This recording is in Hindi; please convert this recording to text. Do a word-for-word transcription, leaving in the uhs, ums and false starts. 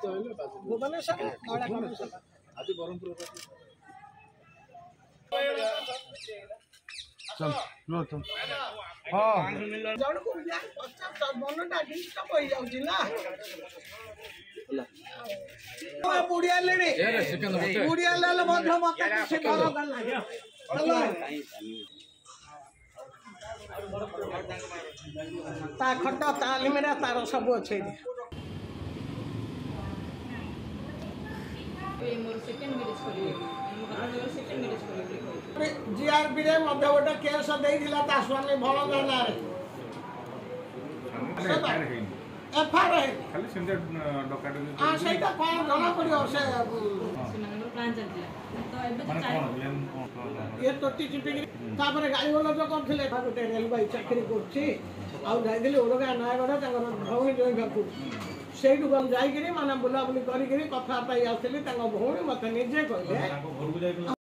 भुवनेश्वर आज ब्रह्मपुर चल लो चल हां जण को बिया पश्चात मनटा डिस्टर्ब हो जाउची ना ओ बुढ़िया लेनी बुढ़िया लेले मध्य मत से घर गला चलो ता खट तालीम रे तार सब अछि जीआरपी रे मध्य गोटे केस देइदिला ता स्वामी भल गला रे एफआर है खाली संदे डॉक्टर हां सेटा कोन जना पड़ियो से प्लान चलतिला तो एबे तो ये टोटी चिपी तापर गाड़ी वाला जो करथिले गोटे रेलवे चाकरी करछि आ जाइदिले ओरगा नायगड तांगर भौणी जोइ बापू सेठु गम जाई गिरी माने बुला बुली करी गिरी कथा पाई आसली तांग भौणी मते निजे कहले